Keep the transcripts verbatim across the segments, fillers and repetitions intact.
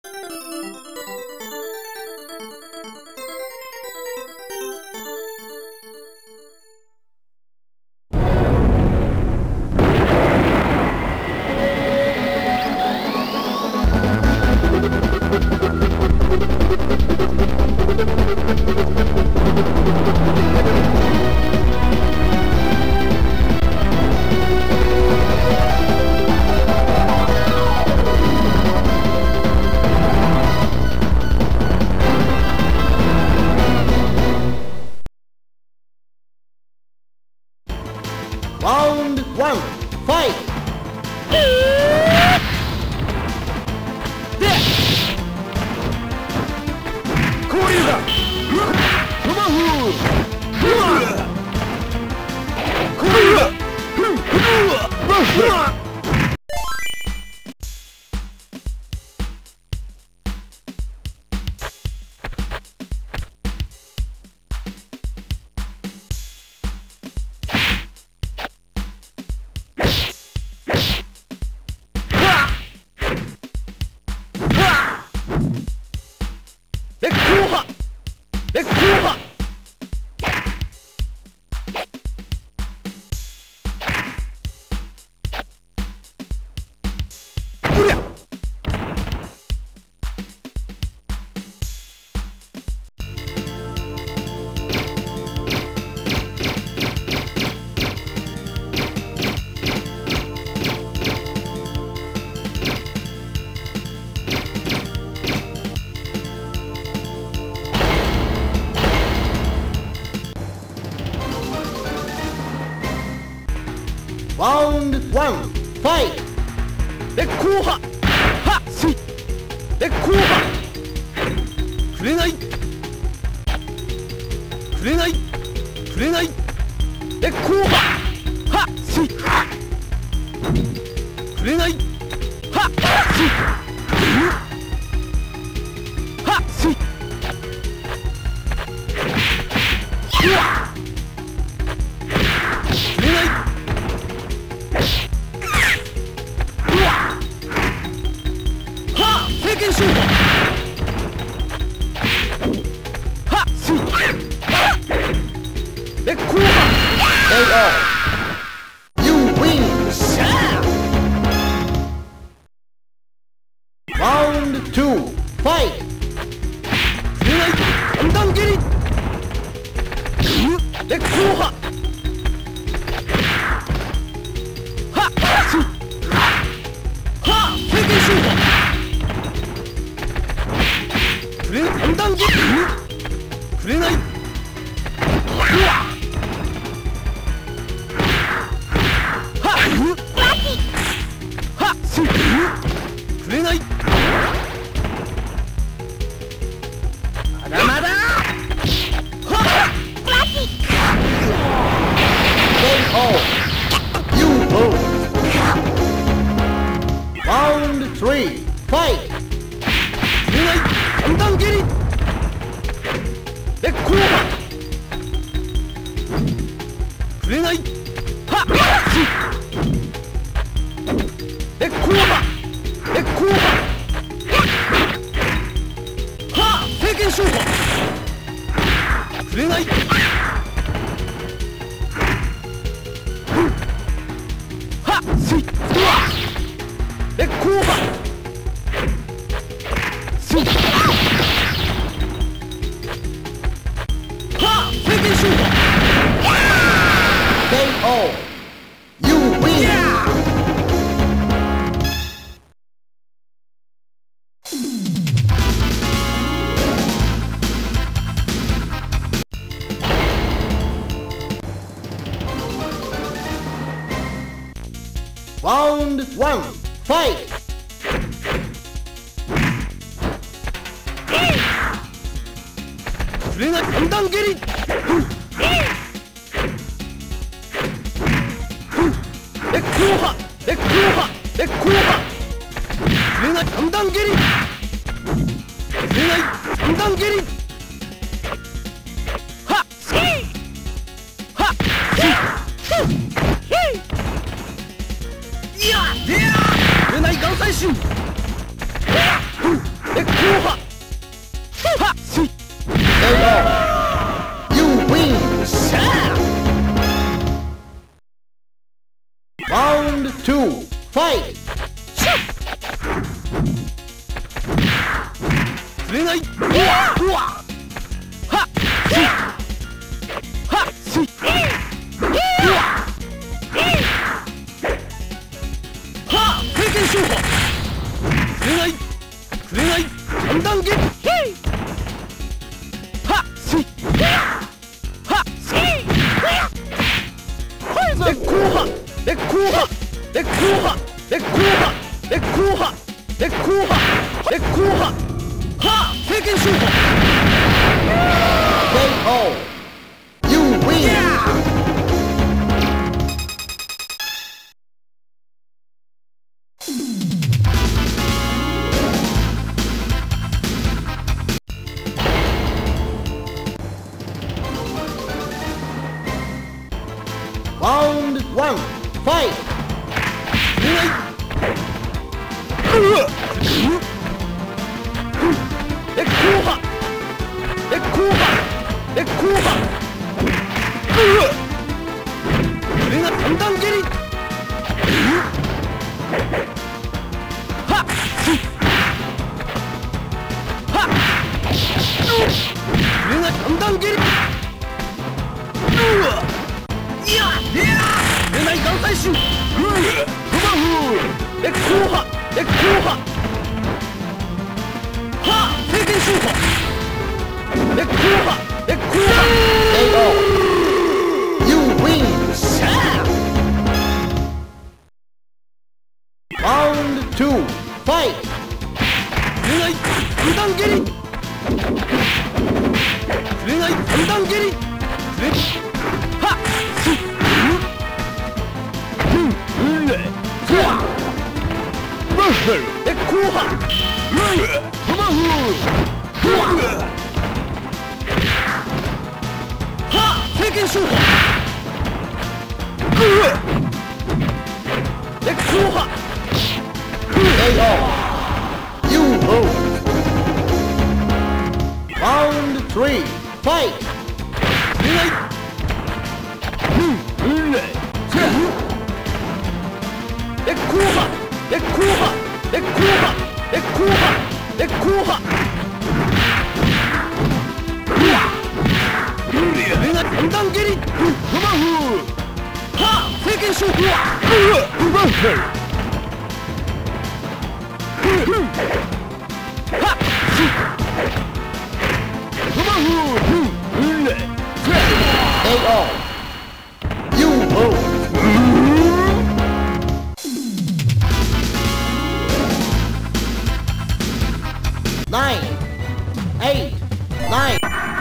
Round one, fight! Round one, fight! 烈光波はっし烈光波触れない触れない触れない烈光波はっし触れないはっしはっしうわ触れない剣勝負はっし烈光波 ケーオー You win! Round two, fight! 触れない三段蹴り烈光波はっしはっ剣勝負三段蹴り触れないうわはっはっし触れないまだまだはっ ケーオー You lose Round three, fight! 触れない三段蹴り烈光波触れないはっ烈光波烈光波はっ聖剣勝負触れないはっしうわ烈光波ケーオー You win! Round one, fight! 触れない三段蹴り烈光波烈光波烈光波触れない三段蹴り触れない三段蹴りはっはっいや触れない岩砕心烈波はっすい You win! しゃあ Round two, fight! 触れない。うわうわはっすいはっすいうわはあ経験勝負触れない触れない三段蹴りはっすいはっすい烈光波烈光波烈光波烈光波烈光波烈光波烈光波はあ経験勝負ケーオー! You win! Round one, fight! 烈光波烈光波烈光波これが三段蹴りはっはっこれが三段蹴りうわいやいや触れない眼帯心うわトマフ烈光波烈光波はあ経験勝負烈光波烈光波ケーオー! You win! しゃあ Round two, fight! 触れない三段蹴り触れない三段蹴り触れはっすっうんうんうんふわバッファル烈光波うんトマフふわはあ経験勝負烈光波ケーオー! You lose! Round three, fight! 触れないうんうん烈光波烈光波烈光波烈光波烈光波うわこれが三段蹴りトマフはあ経験勝負うわうわバッファルはっトマフうん烈ケーオー! You lose! Nine, eight, nine.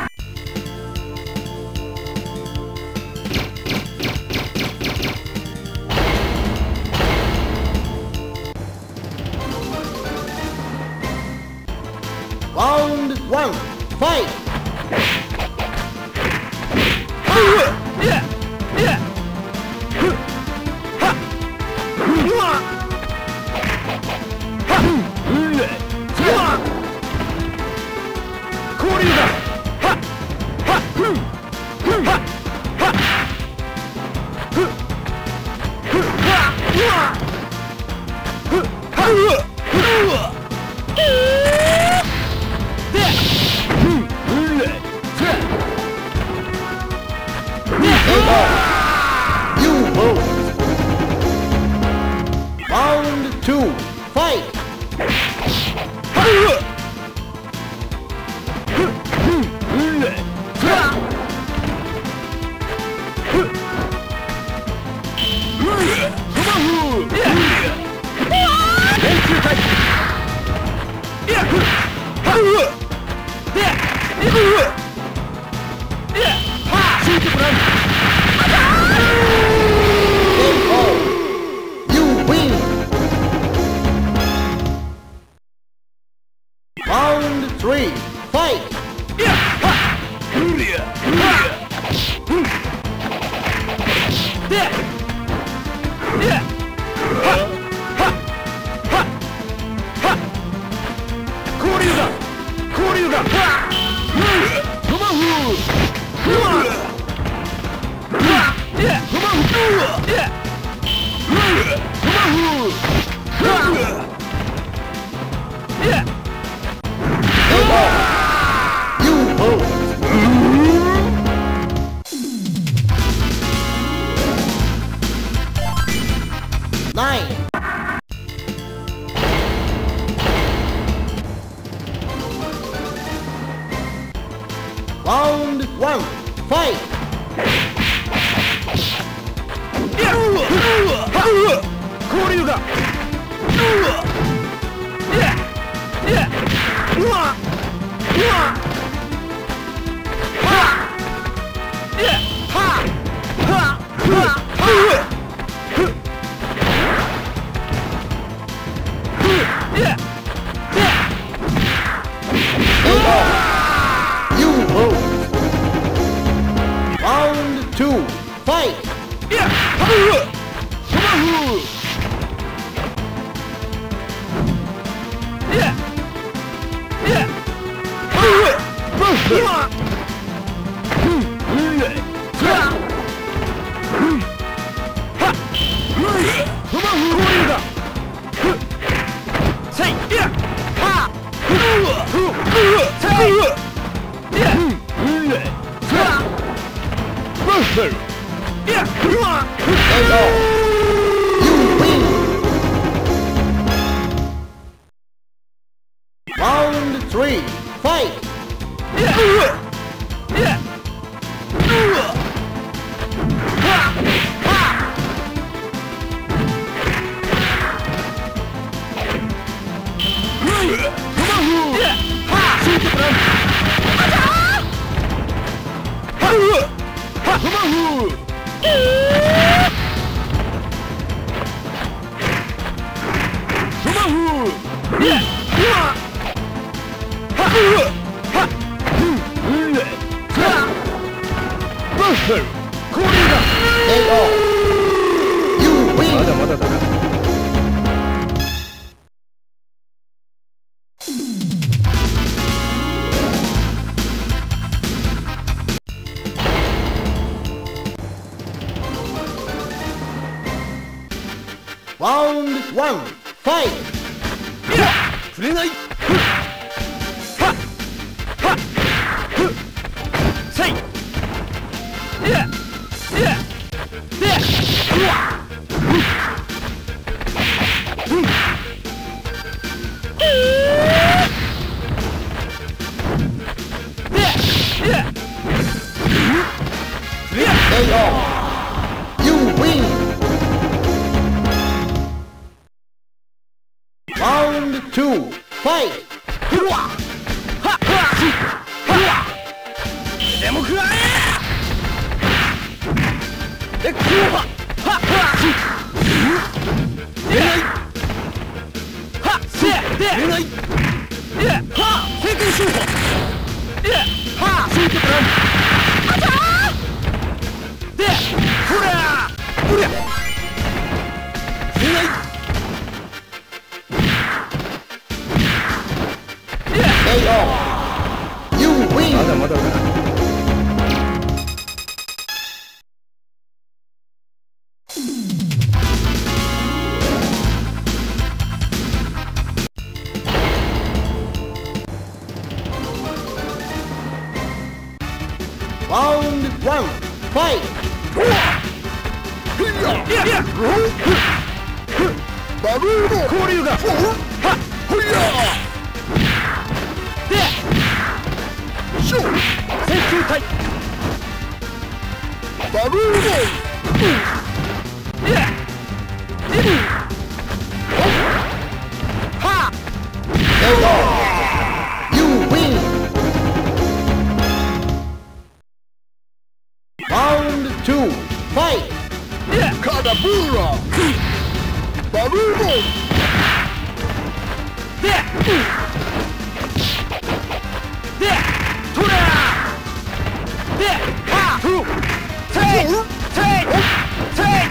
Round one, fight! いやいやふはうわはうんれうわ交流だははふんふんははふふはうわふはうわうわでふんうんれふ You lose! Round two, fight! 交流だ Round one, fight! 交流が Round two, fight! You win! Round three, fight! K O! You win! まだまだだな。 Round one, fight! 触れない。せい。 K O! You win! Round two, fight! でも食らえ。で、こうは。は。出ない。は。せ。で。出ない。で。は。成功しよう。で。は。ついてから。あちゃー。で。ほら。ほりゃ。出ない。 K O! You win! まだまだだな。 Round one, fight! バブルの交流が。はっ。ほいや。で。ショー。選球隊。バブルボール。で。は。 K O! You win! Round two, fight! カダブーラ。バブルボール。で。で。トラー。で。は。せい。せい。せい。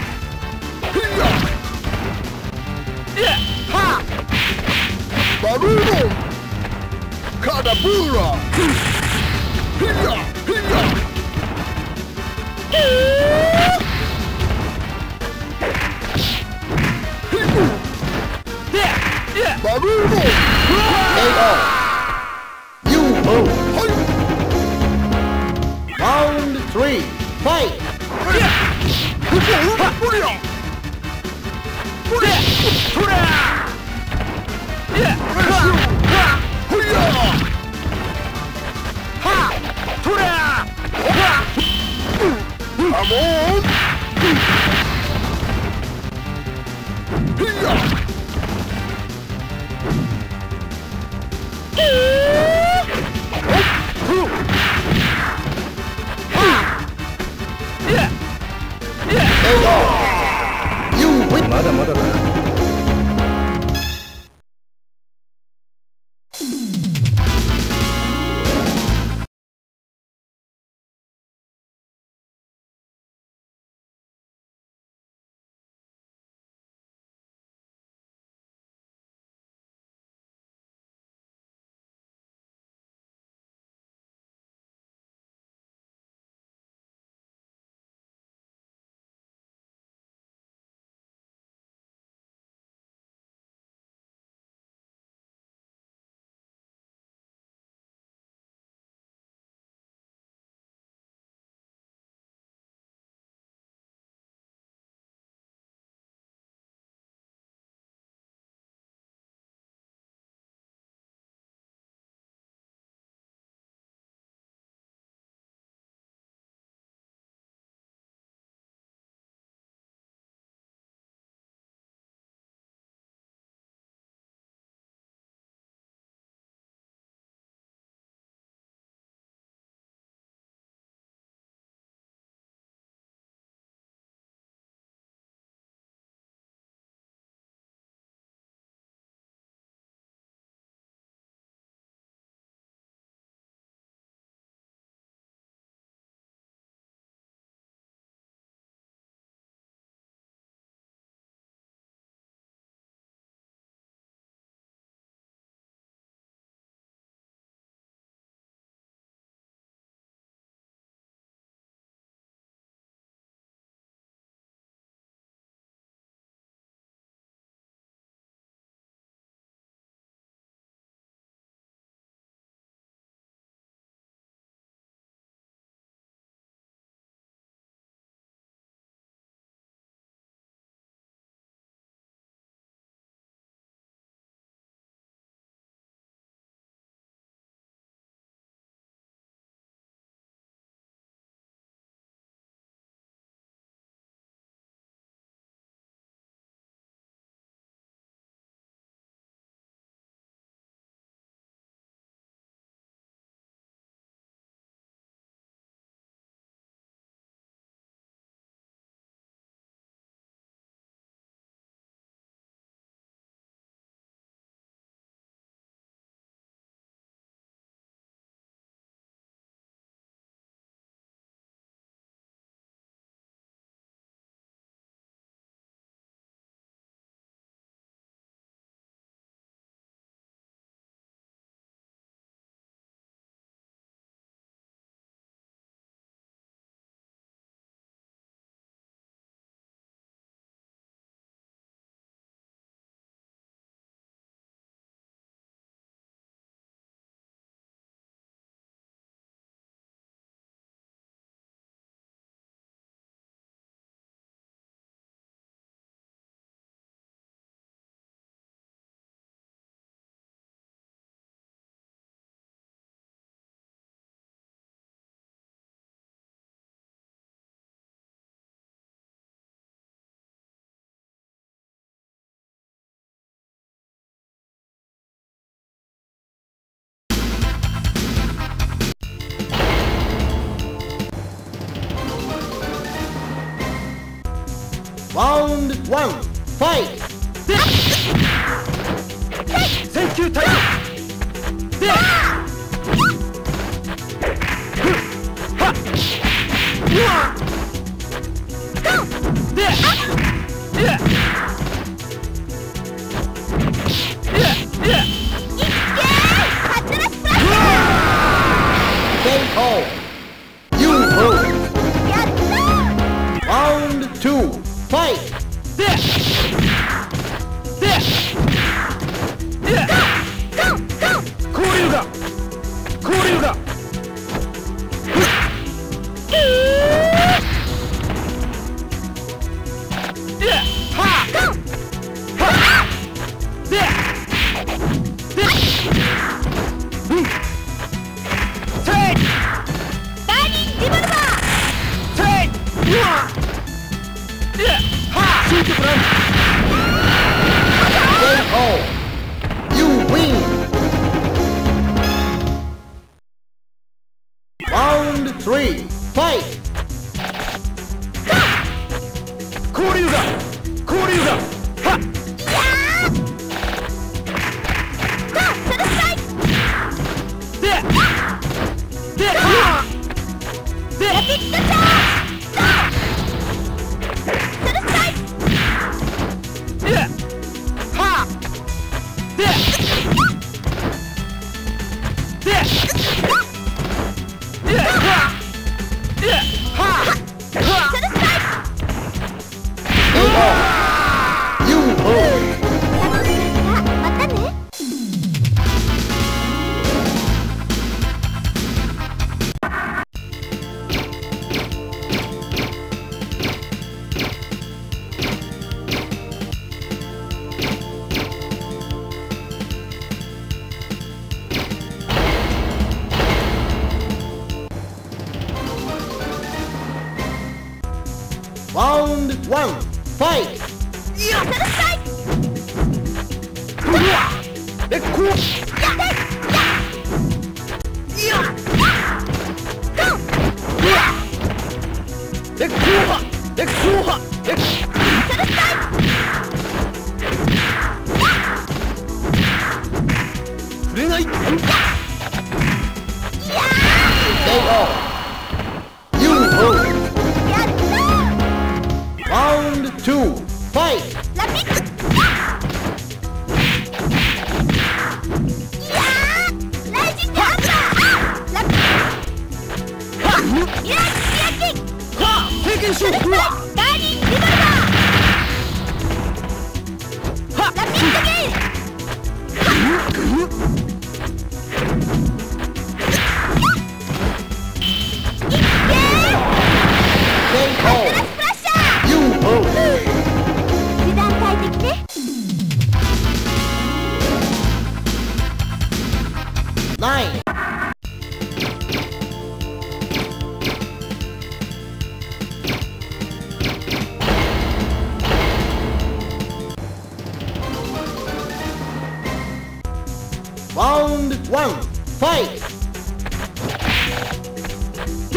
で。は。バブルボール。カダブーラ。ひや。ひや。 You move. Round three. Fight. Come on! You win. まだまだだ。 Round one, fight! Thank you, Tiger! K O. You lose. Round two, fight! Yeah! three, fight! 交流が交流がはっでではでラピッドチャージではででではではは You hold! またね。 Round one, fight! えこうえこうはえこうはえ触れない K O! You hold! Round two, fight! ラピッドいやーライジングアンパーラピッドミラージスヤキンはあ経験しようガーディンリバルバーラピッドゲイル K O! スプラッシャー You hold! 油断大敵ね Nine! Round one, fight! で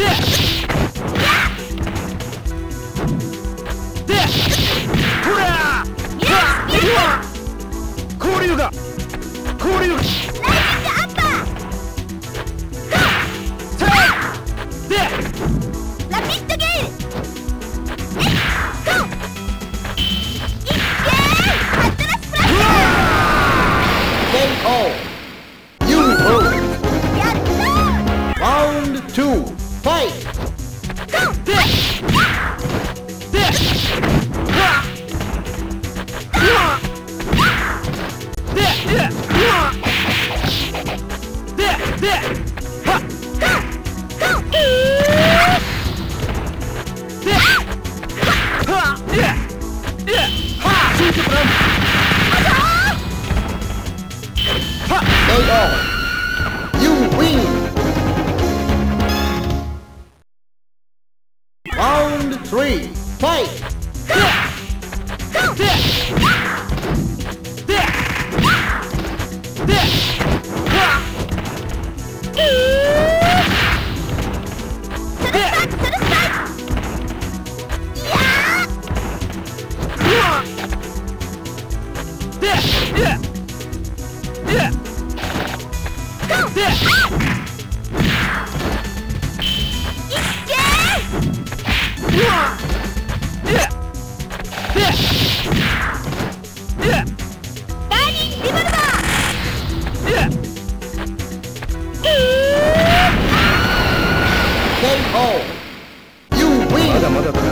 でほらうわ交流が交流ライジングアンパーでラピッドゲイルえっゴーいっけーハットラスプラッシャ K O! You hold! ーやったー Round two, fight! でではうわででうわでではではでではついてごらんは K O! You win! Round three, fight! ででではでうわででででうわでででガーディンリバルバーで K O! You win! まだまだだな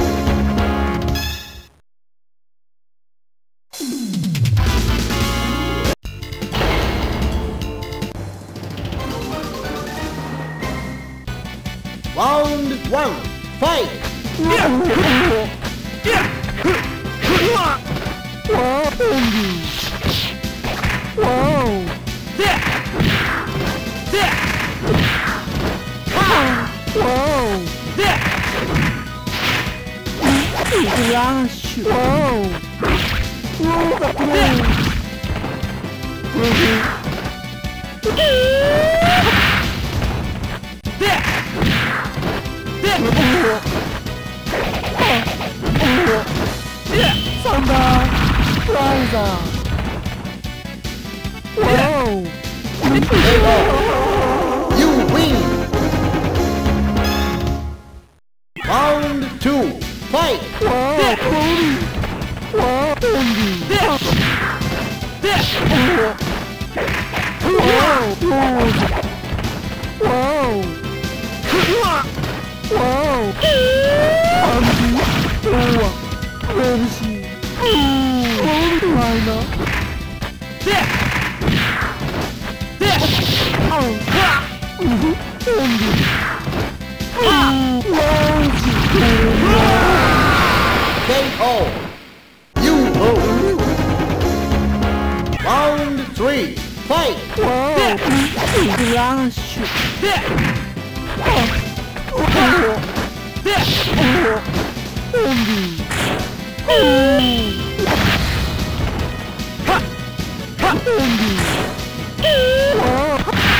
Round one, fight! いやいやふうわでではでラッシュでで Thunder Riser. Wow. You win. Round two. Fight. Wow, Cody. Wow, Andy. Wow, wow. Wow. Wow. Andy. Wow. Ramsey. Cody Liner. Oh. Andy. K O. You lose. Round three. Fight. Wow. Flash. Oh. Oh. Andy. Oh. Andy. Wow.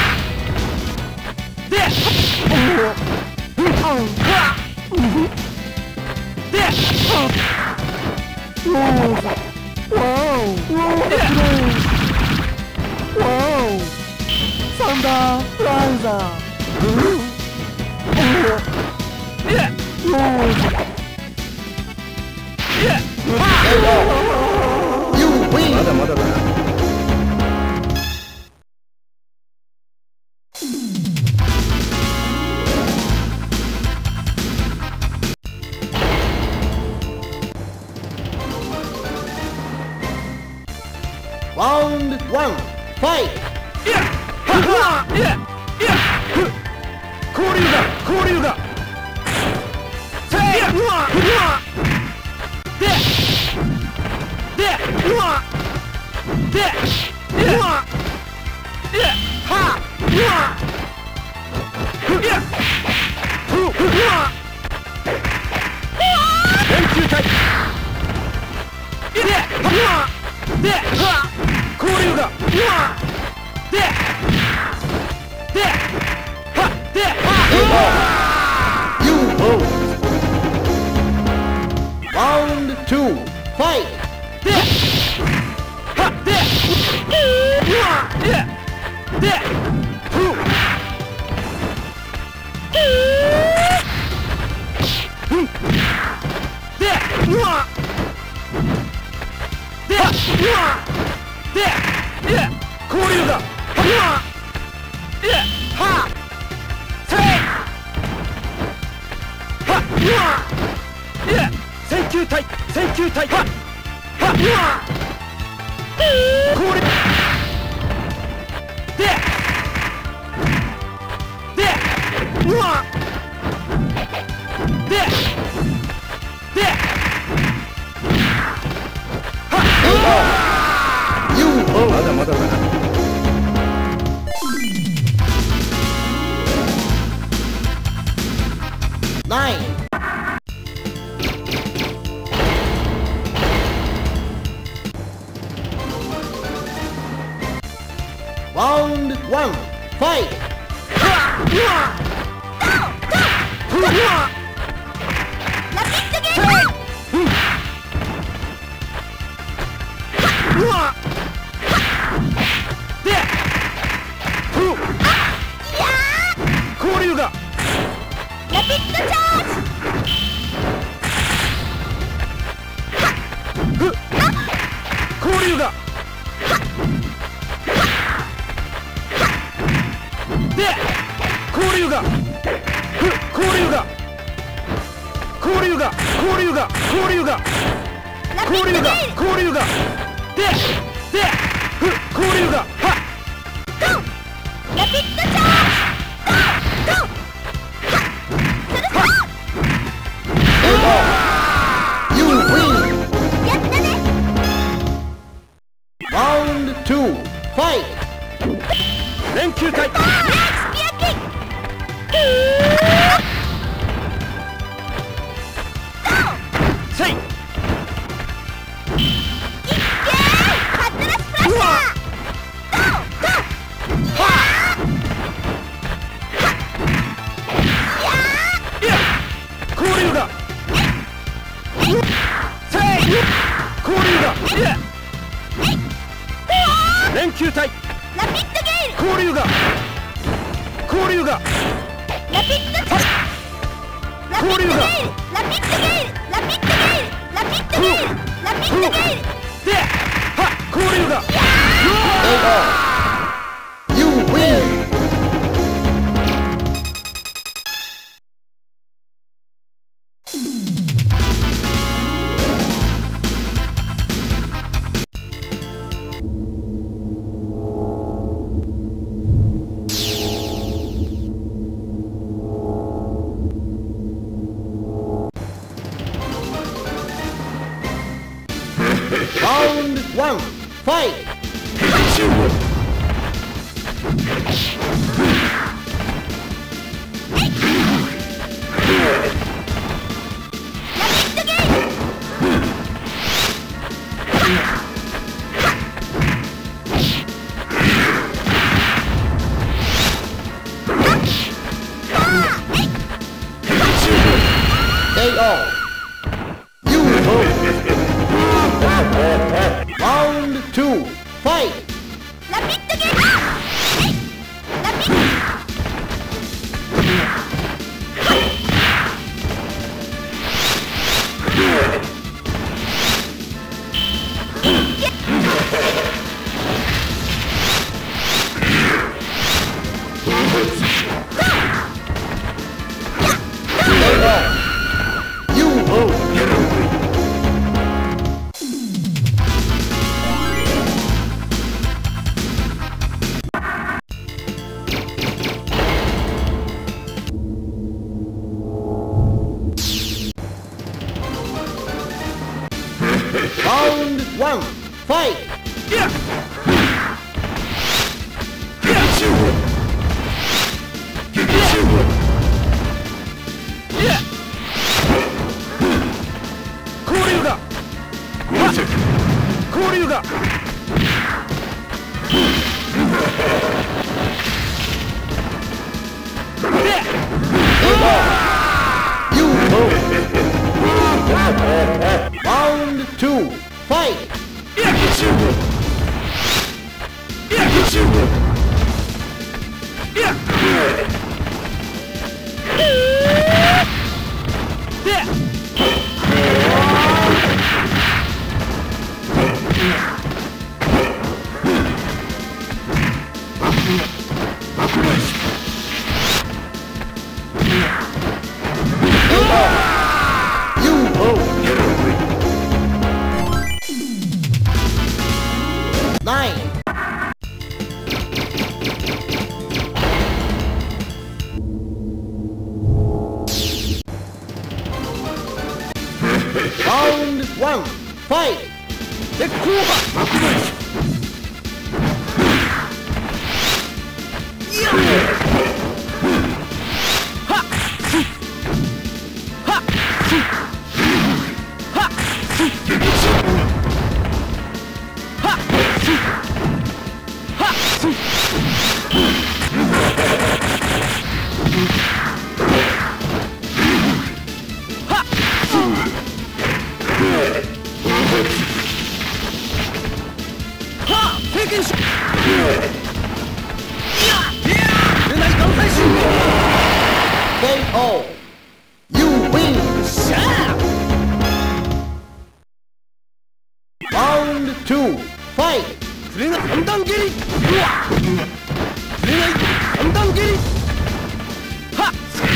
Wow! Thunder Riser! You win. まだまだだな。 Round one. Fight. 交流が交流がせいでででは連球隊でで交流がでではで You lose. Round two. Fight. ではでででふでうわでうわでで交流がうわではせいはうわで選球隊選球隊ははうわ交流ででうわででは You ま lose. だまだだな。 Nine. Round one. Fight. ラピッドゲームうわでふ交流がラピッドチャージふ交流がで交流がふ交流が交流が交流が交流がラピ交流がッドゲーム交流がででふ交流がはゴーラピッドチャージゴーゴーそれそれ You win. やったね Round two. Fight. 連球隊ナイスピアキックせいいっけーカットラスプラッシャーゴーゴーは交流がせい交流連球体ラピッドゲイル交流が交流がラピッドゲイルラピッドゲイルラピッドゲイルラピッドゲイルラピッドゲイルラピッドゲイルラピッドゲイルでは交流が You win! Round one, fight! K O. You lose. Round two, fight! ラピッドゲイルラピッ You lose. Round one, fight! Yeah! Yeah! 交流が交流が You lose. Round two, fight! Yeah! Yeah! Yeah! You lose. Nine. Round one, fight! で後半幕内経験し出ない団体集 K O. You win. しゃあ Round two, fight! 触れない三段蹴りうわ触れない三段蹴りはっ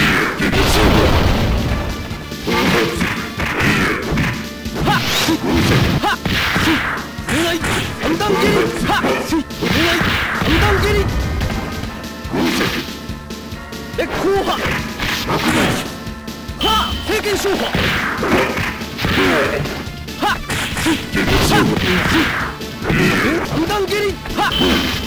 はっはっ触れない三段蹴りはっ触れない三段蹴りで後半はっ経験勝破はっ三段蹴りはっ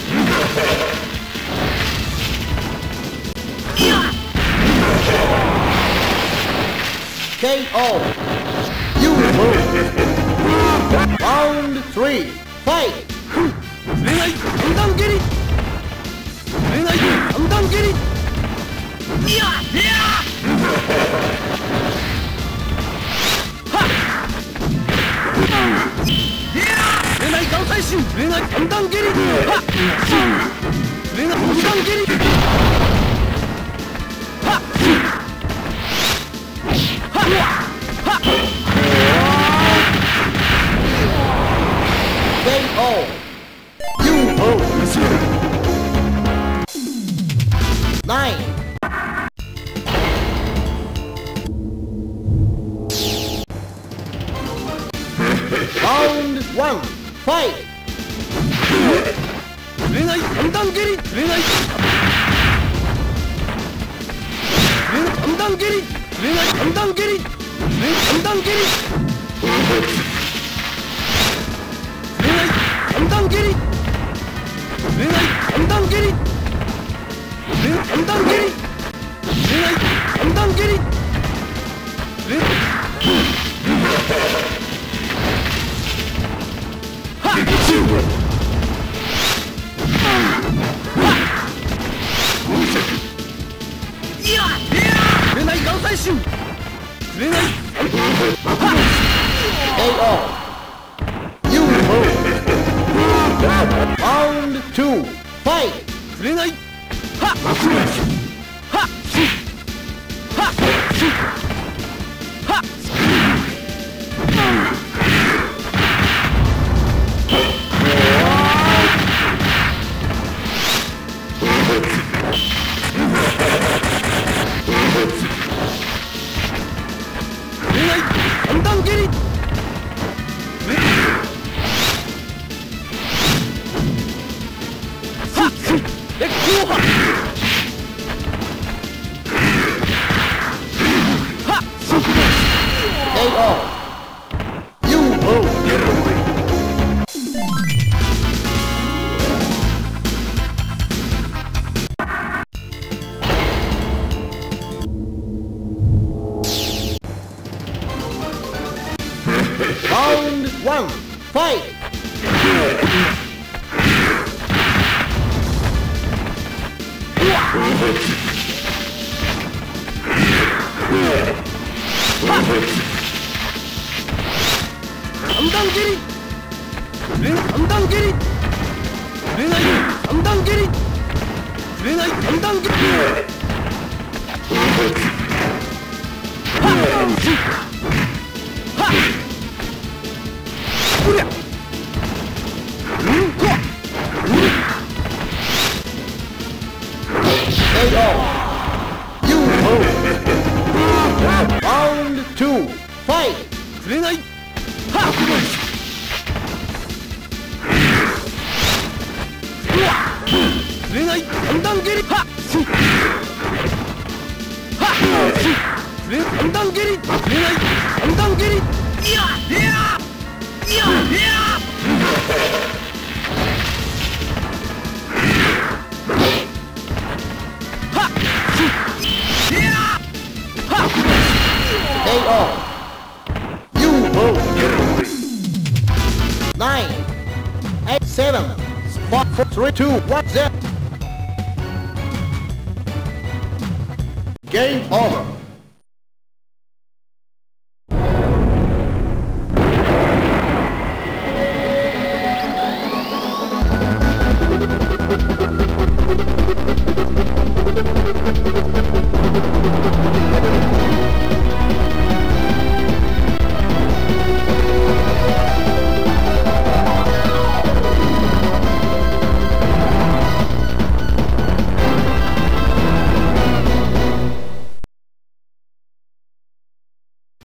K O. You lose. Round three, fight! 触れない三段蹴り触れない三段蹴りいやいやはっいやれない岩砕心触れない三段蹴りはっ触れない三段蹴りはっはっはっ Game on. You lose. Nine. Round one. Fight. 触れない三段蹴り触れない触れない三段蹴り触れない三段蹴り触れない三段蹴り触れない三段蹴り触れない三段蹴り触れない三段蹴り触れない三段蹴り触れないはっ触れない岩砕心触れない A O. You lose. Round two. Fight. 触れないはっはっはっはっ触れない三段蹴り触れはっ烈光波はっ A O. You lose. Round one. Fight. 三段蹴り触れない三段蹴り触れない三段蹴り触れない三段蹴りはっはっこりゃうんこうん A O. You lose. Round two. Fight. 触れないはっ触れない三段蹴りはっはっ触れない三段蹴り触れない三段蹴りいやいやいやいやはっいやはっ A O. You lose. Nine. Eight. Seven. Spot. Four. Three. Two. One. Zero. Game over.